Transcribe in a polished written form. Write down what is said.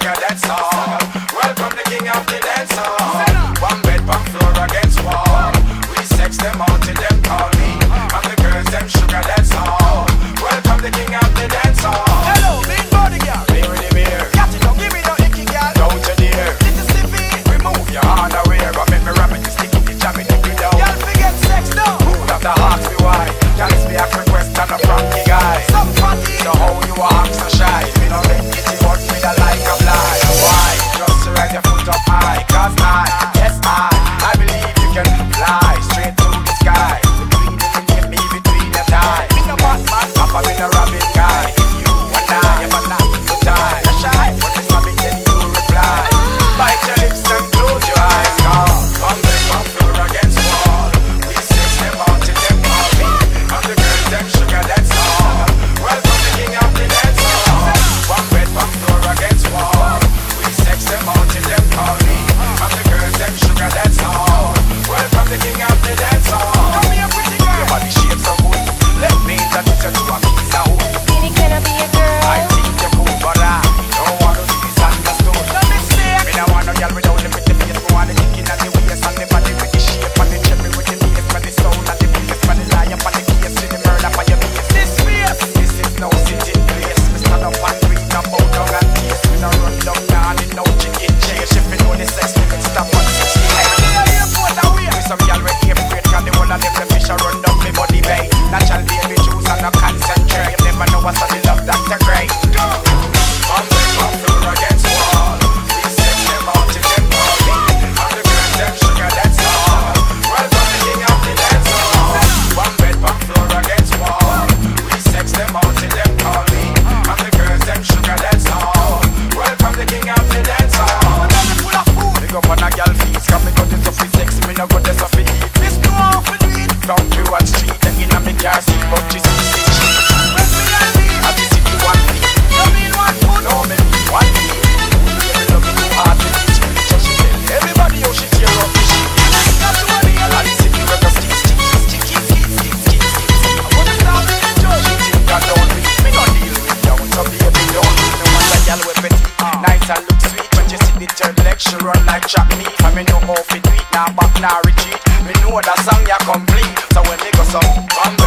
sugar, that's all. Welcome the king of the dance hall. One bed, one floor against wall. We sex them all till them call me. And the girls, them sugar, that's all. Welcome the king of the dance hall. Hello, big body girl. Beer in the beer. Got it, don't give me no icky girl. Don't you dare. This is Sippy. Remove your underwear. But make me rap it, you stick it, you jam it, you down. Y'all forget sex now. Who got the hearts be why? Y'all is me a request and a frankie guy. Some funky. So how you are so shy? Me no make it, but me da like a fly. Why? Just to ride your foot up high. Cause I believe you can fly straight to the sky. Between you and me, between your thighs. Me no Batman. Papa me no Robin guy. If you and I ever not so die. You're shy, but it's not big, then you reply. Bite your lips and close your eyes. Come back, come floor against wall. We sex them out till them call me. And the girls, them sugar, that's all. Welcome the king of the dance hall. One bed, one floor against wall. We sex them out till them call me. And the girls, them sugar, that's all. Welcome the king of the dance hall. Come here, pretty girl. Your body shape so good. Let me introduce you to a piece of wood. Baby, can I be a girl? I think you're cool, but I don't want to be misunderstood. Let me see. Me no want no girl without the pretty face. Me want the chicken and the waist and the body with the shape and the cherry with the bass, for the soul and the bass, for the lion and the case, with the murder for your face. This face. This is no sitting place. Me stand up and read no bow down and taste. Me no run down now and no chicken chase. If you know the sex limit, stop on 68. With some girl with air freight, cause the whole of them the fish a run down me body bay. Natural baby juice and no concentrate. You never know what's on the love Dr. Grey. Come floor against wall. We sex them out till them call me. And the girls them sugar, that's all. Welcome the king of the dance hall. One bed, one floor against wall. We sex them out till them call me. And the girls them sugar, that's all. Welcome the king of the dance hall. Me go on a girl feast, cause me go to Sophie sex, me no go to Sophie eat. This too often eat. Down to one street, then in a me car seat, but she see cheap. When me and me. I be see you one feet. You mean one foot? No, me mean one feet. You love me too hard to teach me, so she tell everybody how she tear up the sheet. That's what he I be see you with the sticks. What is that in the church? She think I don't read, me no deal with you, so baby don't read. Me want a girl with petite, nice and look sweet. When you see the third leg, she run like track meet. And me know how fit tweet, now back, now retreat. Me know that song you complete. So when they go some,